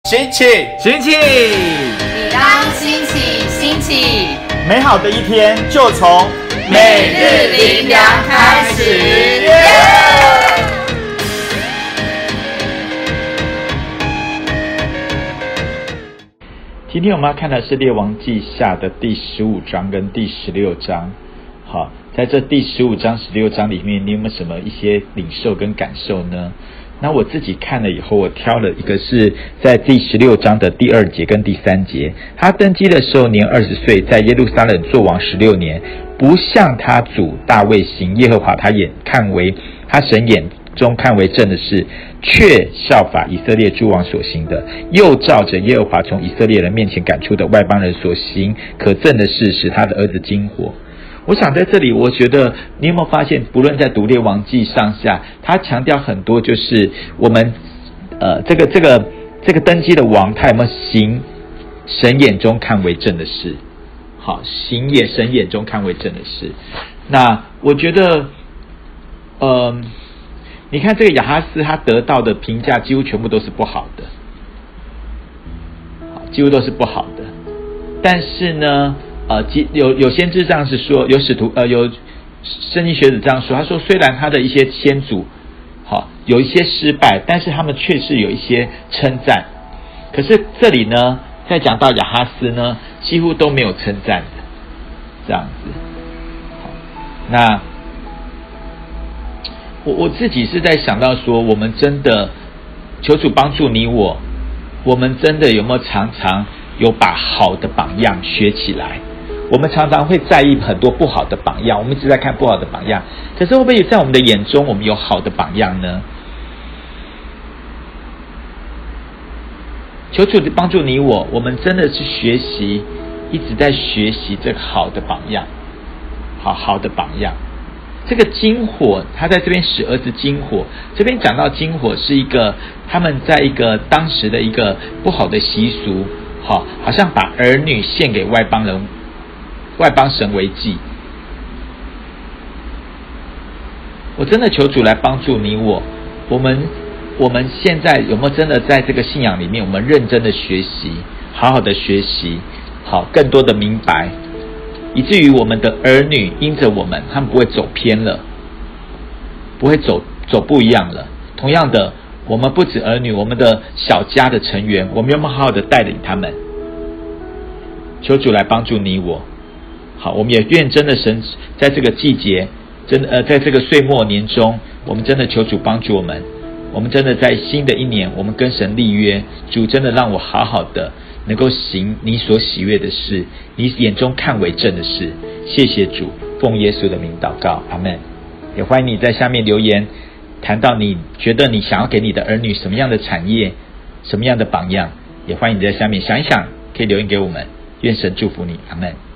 兴起， 兴起， 你当兴起，兴起， 美好的一天就从每日灵粮开始。 今天我们要看的是列王记下的第15章跟第16章。好，在这第15章、16章里面，你有没有什么一些领受跟感受呢？那我自己看了以后，我挑了一个是在第16章的第2节跟第3节。他登基的时候年20岁，在耶路撒冷作王16年，不像他主大卫行耶和华他神眼中看为正的事，却效法以色列诸王所行的，又照着耶和华从以色列人面前赶出的外邦人所行可憎的事，使他的儿子惊火。我想在这里，我觉得你有没有发现，不论在读列王记上下，他强调很多，就是我们这个登基的王，他有没有行神眼中看为正的事？好，行也神眼中看为正的事。那我觉得，你看这个亚哈斯，他得到的评价几乎全部都是不好的，几乎都是不好的。但是呢，有先知这样是说，有使徒有圣经学者这样说，他说虽然他的一些先祖有一些失败，但是他们确实有一些称赞。可是这里呢，在讲到亚哈斯呢，几乎都没有称赞的这样子。那我自己是在想到说，我们真的求主帮助你我们真的有没有常常有把好的榜样学起来？我们常常会在意很多不好的榜样，我们一直在看不好的榜样，可是会不会在我们的眼中，我们有好的榜样呢？求主帮助你我们真的是学习，一直在学习这个好的榜样，好的榜样。这个金火，他在这边使儿子金火，这边讲到金火是一个他们在一个当时的一个不好的习俗，好像把儿女献给外邦神为祭。我真的求主来帮助你我们现在有没有真的在这个信仰里面，我们认真的学习，好好的学习，更多的明白，以至于我们的儿女因着我们，他们不会走偏了，不会走不一样了。同样的，我们不止儿女，我们的小家的成员，我们有没有好好的带领他们？求主来帮助你我。好，我们也愿真的神在这个季节，在这个岁末年中，我们真的求主帮助我们。我们真的在新的一年，我们跟神立约，主真的让我好好的能够行你所喜悦的事，你眼中看为正的事。谢谢主，奉耶稣的名祷告，阿们。也欢迎你在下面留言，谈到你觉得你想要给你的儿女什么样的产业，什么样的榜样，也欢迎你在下面想一想，可以留言给我们。愿神祝福你，阿们。